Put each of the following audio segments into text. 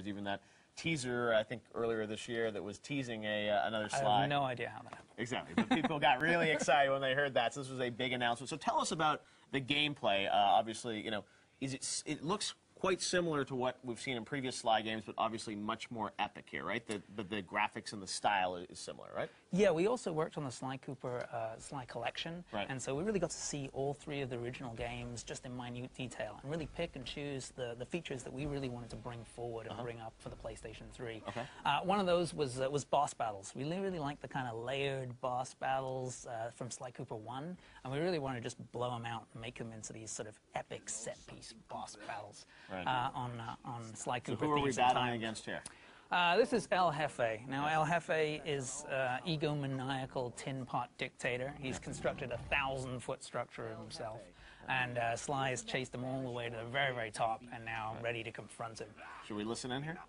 was even that teaser, I think, earlier this year that was teasing another Sly. I have no idea how that happened. Exactly, but people got really excited when they heard that. So this was a big announcement. So tell us about the gameplay. Obviously, you know, it looks quite similar to what we've seen in previous Sly games, but obviously much more epic here, right? The graphics and the style is similar, right? Yeah, we also worked on the Sly Cooper Sly collection, right. And so we really got to see all three of the original games just in minute detail and really pick and choose the features that we really wanted to bring forward and bring up for the PlayStation 3. Okay. One of those was boss battles. We really liked the kind of layered boss battles from Sly Cooper 1, and we really wanted to just blow them out and make them into these sort of epic set-piece boss battles. Right. On Sly Cooper. So who are we battling against here? This is El Jefe. Now, El Jefe is egomaniacal tin pot dictator. He's constructed a 1,000-foot structure of himself, and Sly has chased him all the way to the very, very top, and now ready to confront him. Should we listen in here?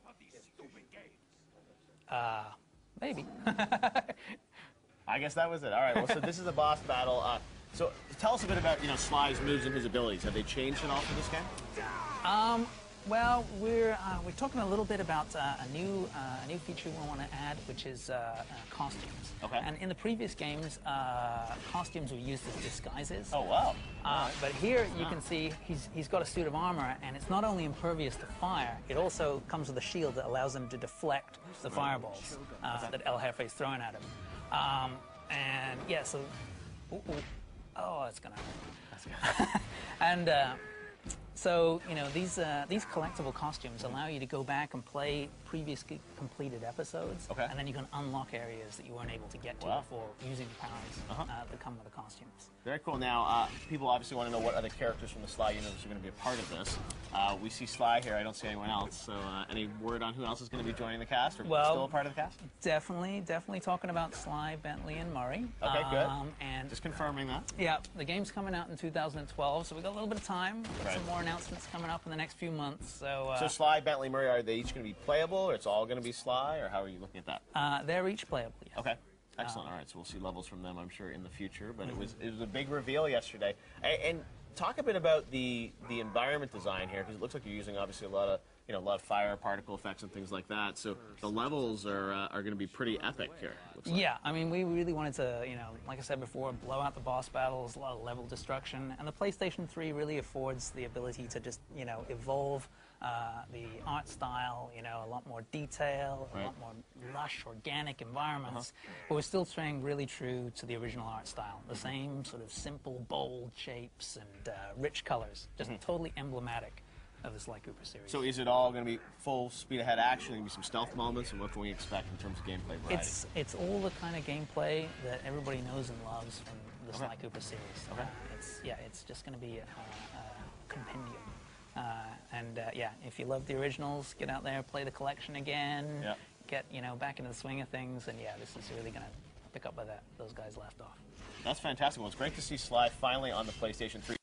Maybe. I guess that was it. All right. Well, so this is a boss battle. So tell us a bit about Sly's moves and his abilities. Have they changed at all for this game? Well, we're talking a little bit about a new feature we want to add, which is costumes. Okay. And in the previous games, costumes were used as disguises. Oh wow! But here you can see he's got a suit of armor, and it's not only impervious to fire, it also comes with a shield that allows him to deflect the fireballs that El Jefe is throwing at him. And yeah, so oh, it's gonna hurt. And so, these collectible costumes allow you to go back and play previously completed episodes, okay. And then you can unlock areas that you weren't able to get to before using the powers that come with the costumes. Very cool. Now, people obviously want to know what other characters from the Sly universe are going to be a part of this. We see Sly here. I don't see anyone else. So, any word on who else is going to be joining the cast, or still a part of the cast? Definitely talking about Sly, Bentley, and Murray. Okay, good. And just confirming that. Yeah, the game's coming out in 2012, so we got a little bit of time. Right. Some more announcements coming up in the next few months. So Sly, Bentley, Murray, are they each going to be playable, or it's all going to be Sly, or how are you looking at that? They're each playable, yes. Okay. Excellent. All right, so we'll see levels from them, I'm sure, in the future. But it was a big reveal yesterday. And talk a bit about the environment design here, because it looks like you're using obviously a lot of fire particle effects and things like that. So the levels are going to be pretty epic here. Looks like. Yeah, I mean, we really wanted to, like I said before, blow out the boss battles, a lot of level destruction, and the PlayStation 3 really affords the ability to just, evolve the art style, a lot more detail, a lot more lush, organic environments, but we're still staying really true to the original art style. The same sort of simple, bold shapes and rich colors, just totally emblematic of the Sly Cooper series. So is it all going to be full speed ahead action? Going to be some stealth moments, and what can we expect in terms of gameplay variety? It's all the kind of gameplay that everybody knows and loves from the Sly Cooper series. Okay. It's just going to be a compendium. If you love the originals, get out there, play the collection again, get back into the swing of things, and this is really going to pick up where those guys left off. That's fantastic. Well, it's great to see Sly finally on the PlayStation 3.